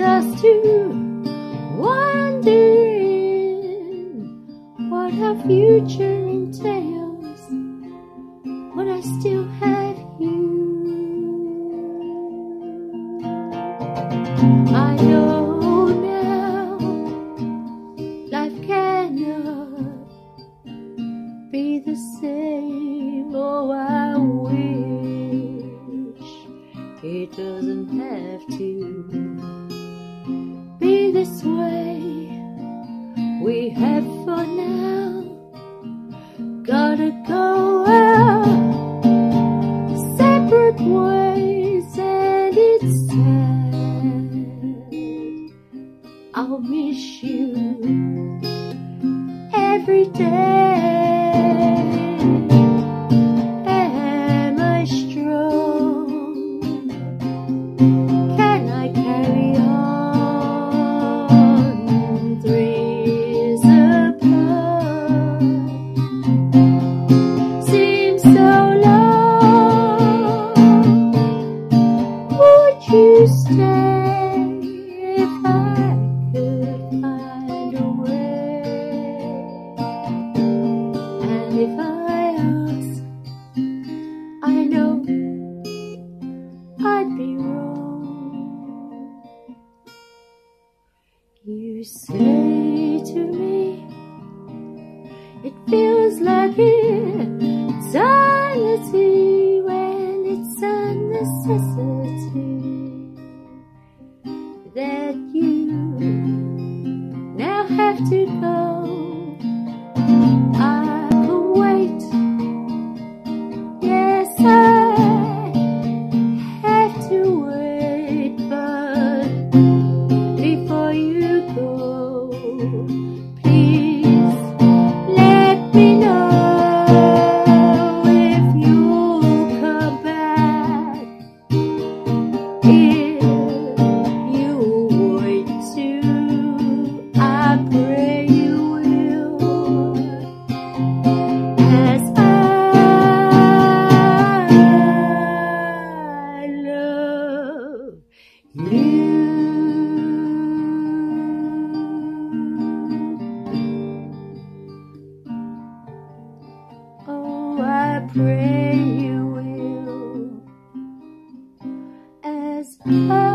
just to wondering what our future entails when I still have you. I know now life cannot be the same. Oh, I wish it doesn't have to be this way. We have for now gotta go our separate ways, and it's sad. I'll miss you every day. Am I strong? Can I carry on 3 years apart? Seems so long. Would you stay if I could find a way? And if I ask, I know I'd be wrong. You say to me, it feels like eternity when it's a necessity that you now have to go. I can wait, yes, I have to wait, but before you go, please let me know if you'll come back. If you wait too, I pray you will, as I love you. Oh, I pray you will, as I